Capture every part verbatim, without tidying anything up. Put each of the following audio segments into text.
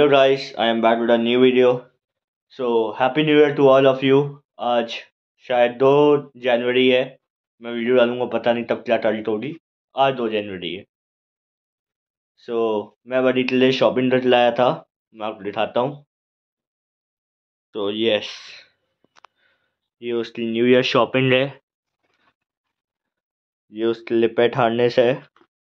Hello guys, I am back with a new video. So happy new year to all of you. आज शायद दो जनवरी है। मैं video डालूंगा, पता नहीं तब क्या तारीख होगी। आज दो जनवरी है। सो मैं बड़ी के लिए शॉपिंग कर लाया था, मैं आपको दिखाता हूँ। तो यस, ये उसकी न्यू ईयर शॉपिंग है। ये उसके लिए पेट हार्नेस है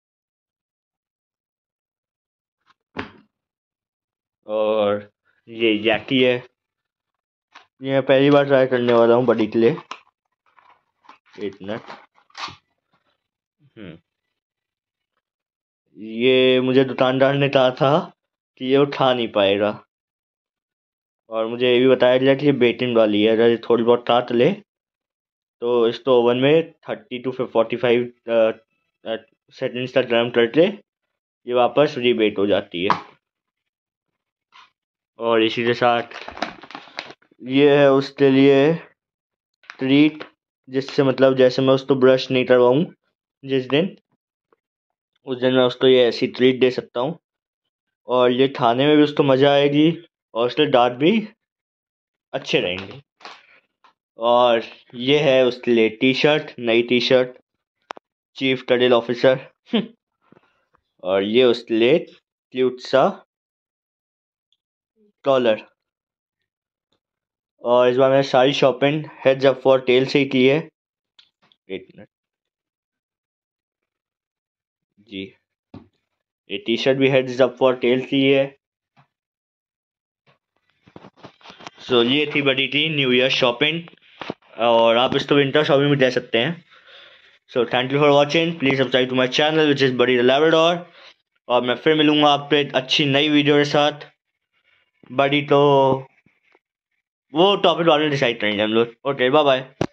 और ये जैकी है। ये मैं पहली बार ट्राई करने वाला हूँ बड़ी के लिए। एक मिनट। हम्म ये मुझे दुकानदार ने कहा था कि ये उठा नहीं पाएगा, और मुझे ये भी बताया गया कि ये बेटिंग वाली है। अगर ये थोड़ी बहुत काट ले तो इसको ओवन में thirty two forty five seconds तक गर्म करके ये वापस रीबेट हो जाती है। और इसी के साथ ये है उसके लिए ट्रीट, जिससे मतलब जैसे मैं उसको ब्रश नहीं करवाऊँ जिस दिन, उस दिन मैं उसको ये ऐसी ट्रीट दे सकता हूँ। और ये खाने में भी उसको मज़ा आएगी और उसके दांत भी अच्छे रहेंगे। और ये है उसके लिए टी शर्ट, नई टी शर्ट, चीफ टेरल ऑफिसर। और ये उसके लिए क्यूट सा कॉलर। और इस बार मैंने सारी shopping heads up for tail से ही की है। एक मिनट जी, ये टी शर्ट भी हेड्स अप फॉर टेल की है। सो so, ये थी बड़ी थी न्यू ईयर शॉपिंग, और आप इसको विंटर शॉपिंग भी दे सकते हैं। So thank you for watching. Please subscribe to my channel which is Buddy Labrador. और मैं फिर मिलूंगा आपको एक अच्छी नई वीडियो के साथ। बड़ी तो वो टॉपिक वाले डिसाइड करेंगे हम लोग। Okay, bye bye.